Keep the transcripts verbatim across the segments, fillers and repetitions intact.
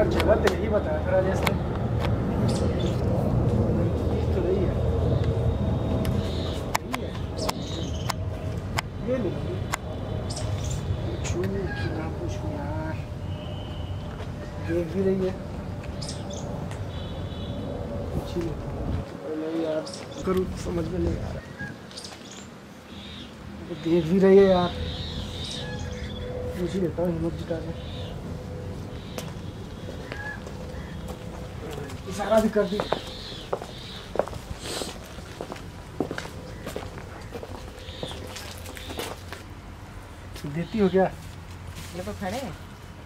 यार जगह तो यही बताया था राजेश ने। तो नहीं है, नहीं है। ये नहीं पूछूं कि ना पूछूं यार, देख भी रही है कुछ ही नहीं यार, करूँ समझ में नहीं आ रहा। देख भी रही है यार, पूछ ही लेता हूँ हिम्मत जुटा के। इशारा भी कर दी। देती हो क्या? ये तो खड़े हैं।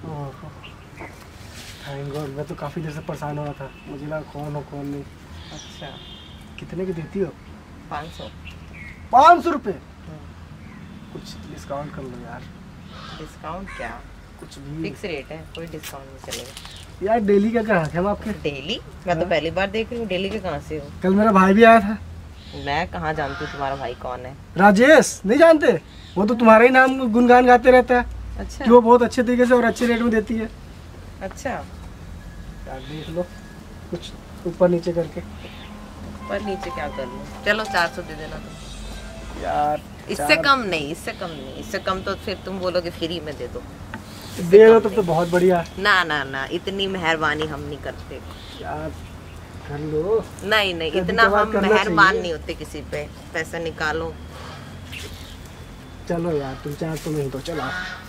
थैंक गॉड, मैं तो काफ़ी देर से परेशान हो रहा था, मुझे लगा कौन हो कौन नहीं। अच्छा, कितने की देती हो? पाँच सौ। पाँच सौ रुपये? कुछ डिस्काउंट कर लो यार। डिस्काउंट क्या, कुछ भी फिक्स रेट है, कोई डिस्काउंट नहीं चलेगा यार। डेली का ग्राहक है हम आपके। डेली? मैं तो पहली बार देख रही हूँ। डेली के कहाँ से हो? कल मेरा भाई भी आया था। मैं कहाँ जानती हूँ तुम्हारा भाई कौन है? राजेश, नहीं जानते? वो तो तुम्हारा ही नाम गुनगान गाते रहता है। अच्छा, कि वो बहुत अच्छे तरीके से और अच्छे रेट में देती है। अच्छा यार देख लो कुछ ऊपर नीचे करके। पर नीचे क्या कर लूँ? चलो चार सौ दे देना तुम यार इससे कम नहीं, इससे कम नहीं, इससे कम तो फिर तुम बोलोगे फ्री में दे दो। दे दो तब तो बहुत बढ़िया। ना ना ना, इतनी मेहरबानी हम नहीं करते यार कर लो। नहीं नहीं, कभी इतना कभार हम करना मेहरबान चाहिए। नहीं होते किसी पे। पैसा निकालो। चलो यार तुम चार सौ में ही तो चलो।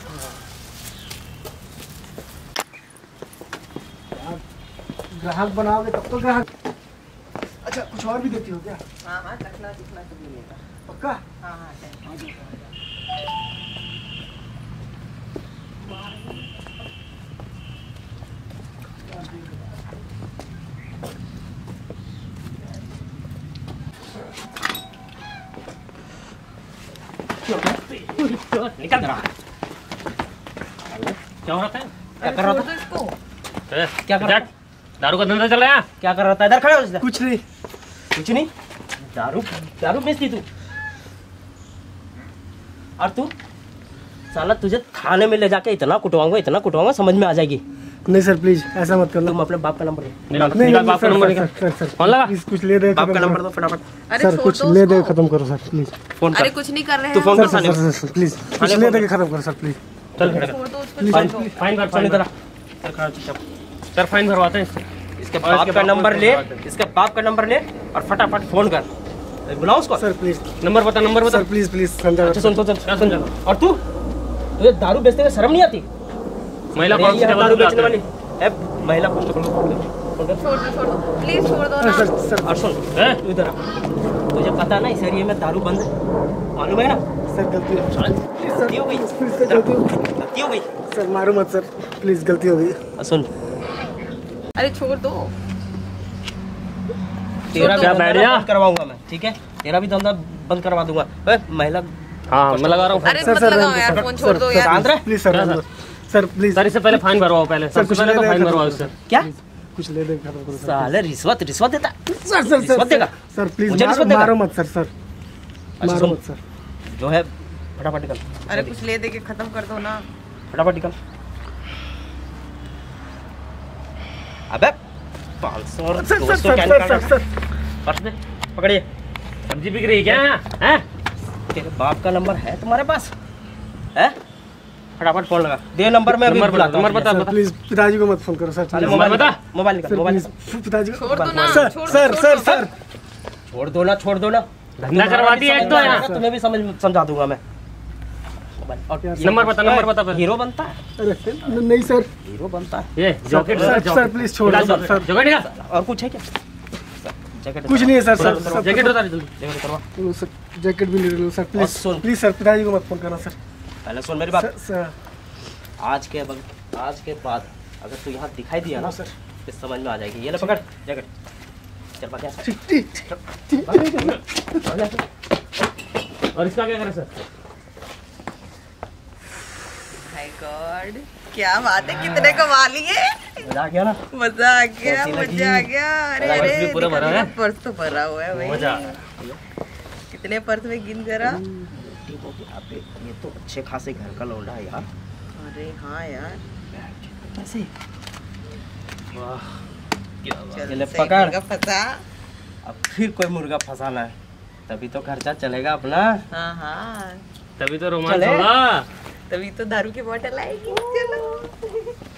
यार ग्राहक बनाओगे तब तो ग्राहक। अच्छा कुछ और भी देती हो क्या? हाँ हाँ, चखना दिखना तो मिलेगा पक्का? हाँ हाँ निकल रहा क्या हो रहा था? क्या कर रहा था इसको? क्या कर रहा था? दारू का धंधा चल रहा है? क्या कर रहा था? इधर खड़े हो। कुछ नहीं। कुछ नहीं? दारू दारू बेचती तू? और तू साला, तुझे थाने में ले जाके इतना कुटवाऊंगा, इतना कुटवाऊंगा, समझ में आ जाएगी। नहीं सर प्लीज ऐसा मत करना। तुम अपने बाप का नंबर नहीं निकाल, बाप का नंबर निकाल। सर सर फोन लगा। प्लीज कुछ ले दे, बाप का नंबर दो फटाफट। अरे सर छोड़ कुछ दो ले दे, उसको। खत्म करो सर प्लीज। फोन अरे कर। कुछ नहीं कर रहे तू हैं फोन हम। कर थाने में। सर सर प्लीज कुछ ले दे के खत्म करो सर प्लीज। चल खड़े छोड़ कर। दो उसको, फाइन छोड़ दो। फाइन कर, फाइन इधर आ। चल खड़ा चुपचाप। सर फाइन भरवाते हैं इससे। इसके बाप का नंबर ले, इसके बाप का नंबर ले और फटाफट फोन कर। बुलाओ उसको। सर प्लीज नंबर बता, नंबर बता। सर प्लीज प्लीज समझा। अच्छा सुन, तो चल क्या समझा? और तू तुझे दारू बेचते हुए शर्म नहीं आती? महिला अरे ये कांस्टेबल दारू को बेचने बुलाते वाली हैं। ए, महिला कांस्टेबल को फोन कर, फोन कर। छोड़ दो, छोड़ दो प्लीज, छोड़ दो ना। सर सर और सुन, हैं? तू इधर आ। तुझे पता है ना इस एरिया में दारू बंद है, मालूम है ना? सर गलती गलती हो गई, प्लीज सर गलती हो गई। गलती हो गई। सर मारो मत सर प्लीज, गलती हो गई। और सुन, अरे छोड़ दो। तेरा दो। भी बैठ धंधा जा। बंद करवाऊंगा मैं, ठीक है? तेरा भी धंधा बंद करवा दूंगा। ए, महिला हाँ मैं लगा रहा हूँ। अरे सर मत सर लगाओ रहने दो, यार, सर, फोन सर, छोड़ दो सर, यार। शांत रह। प्लीज सर रहने दो। सर प्लीज सर इससे पहले फाइन भरवाओ पहले। सर, सबसे कुछ पहले तो ले फाइन लेकर भरवाओ खत्म इससे। क्या कुछ ले दे खत्म करो सर। साले रिश्वत रिश्वत देता? सर सर रिश्वत सर देगा? सर प्लीज मुझे मारो रिश्वत देगा? मारो मत सर सर अच्छा, मारो सुन। मत सर। जो है फटाफट निकल, अरे कुछ ले दे के खत्म कर दो ना। फटाफट निकल। अबे पाँच सौ और सर दो सर सौ सर क्या सर निकाल सर रहा है? सर पर्स दे, पकड़िए। सब्जी बिक रही है क्या? हैं? तेरे बाप का नंबर है तुम्हारे पास? है? फटाफट फोन लगा दे। नंबर में अभी नंबर बता, बुलाता हूँ। नंबर बता, सर बता। प्लीज पिताजी को मत फोन करो सर। अरे प्लीज। मोबाइल बता। निकाल, मोबाइल निकाल, सर मोबाइल प्लीज निकाल। पिताजी को छोड़ दो ना, सर छोड़ दो, सर छोड़ सर दो। सर छोड़ दो ना, छोड़ दो ना। धंधा करवाती है एक तो यहाँ। तुम्हें भी समझ समझा दूंगा मैं। मोबाइल और नंबर बता, नंबर बता पहले। हीरो बनता है, अरे न- नहीं सर हीरो बनता है। ये जॉकेट सर सर प्लीज छोड़ दो सर। सर जॉकेट निकाल। और कुछ है क्या? जैकेट कुछ नहीं है सर सर सर जैकेट उतार जल्दी। जैकेट करवा। लो, सर जैकेट भी ले लो सर और प्लीज सुन। प्लीज सर पिताजी को मत फोन करना सर। पहले सुन मेरी बात। सर सर आज के बग- आज के बाद अगर तू यहाँ दिखाई दिया ना सर फिर समझ में आ जाएगी। ये ले पकड़ जैकेट। चल पकड़ सर। ठीक ठीक ठीक और इसका क्या करें सर? माय गॉड, क्या बात है, कितने कमा लिए। मजा आ गया ना? मजा आ गया, कैसी लगी? मजा आ गया। अरे पर्स अरे भी पूरा दिखा, भरा दिखा, है? पर्स तो भरा हुआ है भाई। मजा। कितने पर्स में गिन जरा। ठीक हो गया। अबे ये तो अच्छे खासे घर का लौंडा है यार। अरे हाँ यार, कैसे? चल, ये ले सही पकड़। मुर्गा फंसा। अब फिर कोई मुर्गा फंसाना है, तभी तो खर्चा चलेगा अपना। हाँ हाँ, तभी तो रोमांस चले। होगा। तभी तो दारू की बोतल आएगी। चलो